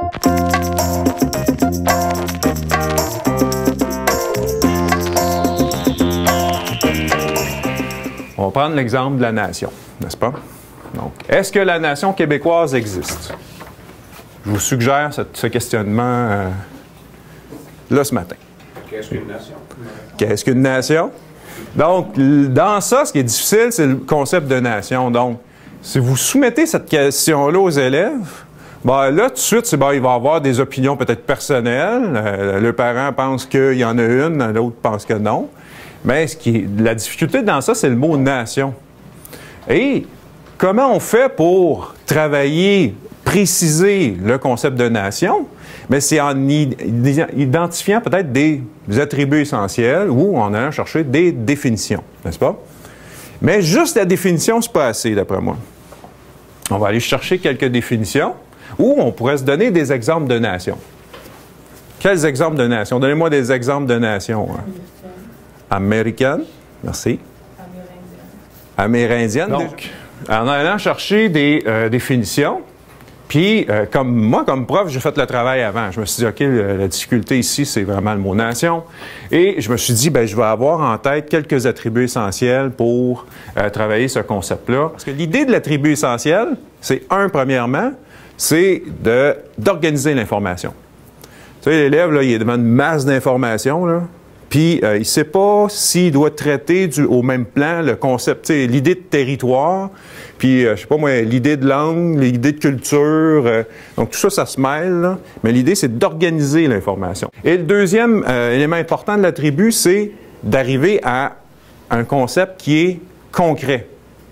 On va prendre l'exemple de la nation, n'est-ce pas? Donc, est-ce que la nation québécoise existe? Je vous suggère ce questionnement là ce matin. Qu'est-ce qu'une nation? Qu'est-ce qu'une nation? Donc, dans ça, ce qui est difficile, c'est le concept de nation. Donc, si vous soumettez cette question-là aux élèves, ben là, tout de suite, il va y avoir des opinions peut-être personnelles. Le parent pense qu'il y en a une, l'autre pense que non. Mais la difficulté dans ça, c'est le mot « nation ». Et comment on fait pour travailler, préciser le concept de nation? Mais c'est en identifiant peut-être des attributs essentiels ou en allant chercher des définitions, n'est-ce pas? Mais juste la définition, c'est pas assez, d'après moi. On va aller chercher quelques définitions ou on pourrait se donner des exemples de nations. Quels exemples de nations? Donnez-moi des exemples de nations. Hein. Américaine, merci. Amérindienne. Donc, en allant chercher des définitions, puis comme moi, comme prof, j'ai fait le travail avant. Je me suis dit, OK, la difficulté ici, c'est vraiment le mot nation. Et je me suis dit, bien, je vais avoir en tête quelques attributs essentiels pour travailler ce concept-là. Parce que l'idée de l'attribut essentiel, c'est premièrement, c'est d'organiser l'information. Tu sais, l'élève, là, il est devant une masse d'informations, là. Puis, il ne sait pas s'il doit traiter au même plan le concept, l'idée de territoire, puis, je ne sais pas moi, l'idée de langue, l'idée de culture. Donc, tout ça, ça se mêle, là. Mais l'idée, c'est d'organiser l'information. Et le deuxième élément important de l'attribut, c'est d'arriver à un concept qui est concret.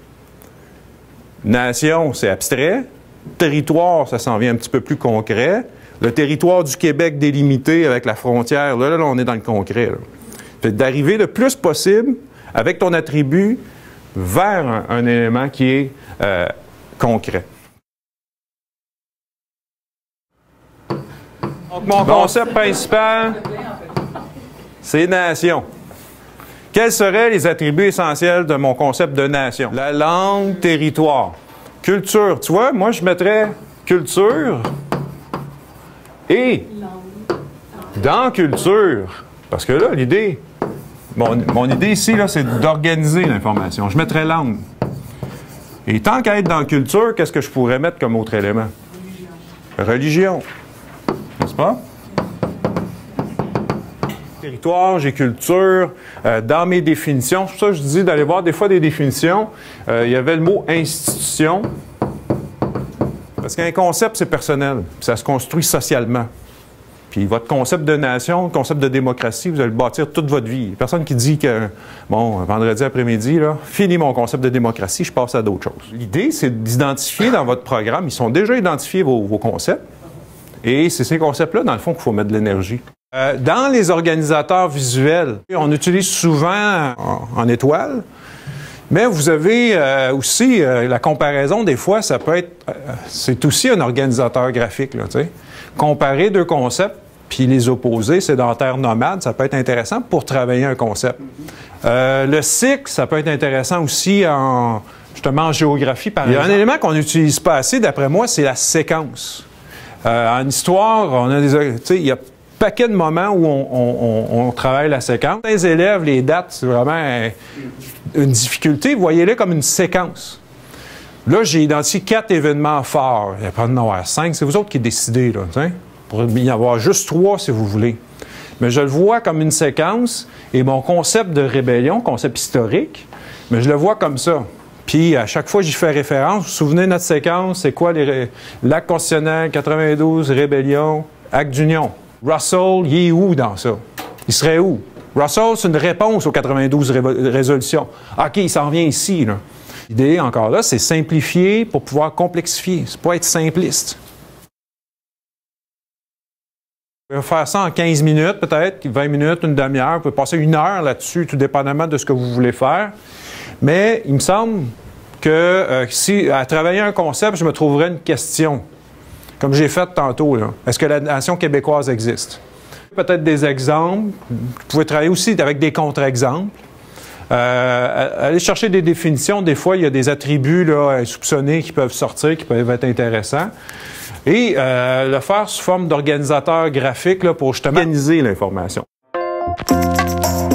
Nation, c'est abstrait. Territoire, ça s'en vient un petit peu plus concret. Le territoire du Québec délimité avec la frontière, là on est dans le concret. Fait d'arriver le plus possible avec ton attribut vers un élément qui est concret. Donc, mon concept principal, c'est nation. Quels seraient les attributs essentiels de mon concept de nation? La langue, territoire. Culture, tu vois, moi je mettrais culture. Et dans culture, parce que là, l'idée, mon idée ici, là, c'est d'organiser l'information. Je mettrais langue. Et tant qu'à être dans culture, qu'est-ce que je pourrais mettre comme autre élément? Religion. N'est-ce pas? Territoire, j'ai culture. Dans mes définitions, c'est pour ça que je dis d'aller voir des fois des définitions. Il y avait le mot institution. Parce qu'un concept, c'est personnel. Ça se construit socialement. Puis votre concept de nation, concept de démocratie, vous allez le bâtir toute votre vie. Il n'y a personne qui dit que, bon, vendredi après-midi, là, fini mon concept de démocratie, je passe à d'autres choses. L'idée, c'est d'identifier dans votre programme, ils sont déjà identifiés vos concepts. Et c'est ces concepts-là, dans le fond, qu'il faut mettre de l'énergie. Dans les organisateurs visuels, on utilise souvent en étoile. Mais vous avez aussi la comparaison, des fois, ça peut être... c'est aussi un organisateur graphique, là, tu sais. Comparer deux concepts, puis les opposer, sédentaire, nomade, ça peut être intéressant pour travailler un concept. Le cycle, ça peut être intéressant aussi justement en géographie, par exemple. Il y a un élément qu'on n'utilise pas assez, d'après moi, c'est la séquence. En histoire, on a des... Tu sais, il y a paquet de moments où on travaille la séquence. Les élèves, les dates, c'est vraiment une difficulté. Voyez-les comme une séquence. Là, j'ai identifié 4 événements forts. Il n'y a pas de en avoir 5. C'est vous autres qui décidez, là. T'sais? Pour y avoir juste 3 si vous voulez. Mais je le vois comme une séquence et mon concept de rébellion, concept historique, mais je le vois comme ça. Puis, à chaque fois, j'y fais référence. Vous vous souvenez de notre séquence? C'est quoi l'acte constitutionnel, 92, rébellion, acte d'union? Russell, il est où dans ça? Il serait où? Russell, c'est une réponse aux 92 résolutions. OK, il s'en vient ici, là. L'idée, encore là, c'est simplifier pour pouvoir complexifier. C'est pas être simpliste. Vous pouvez faire ça en 15 minutes, peut-être, 20 minutes, une demi-heure. Vous pouvez passer 1 heure là-dessus, tout dépendamment de ce que vous voulez faire. Mais il me semble que si, à travailler un concept, je me trouverais une question. Comme j'ai fait tantôt, là. Est-ce que la nation québécoise existe? Peut-être des exemples. Vous pouvez travailler aussi avec des contre-exemples. Aller chercher des définitions. Des fois, il y a des attributs là, insoupçonnés qui peuvent sortir, qui peuvent être intéressants. Et le faire sous forme d'organisateur graphique là, pour justement organiser l'information.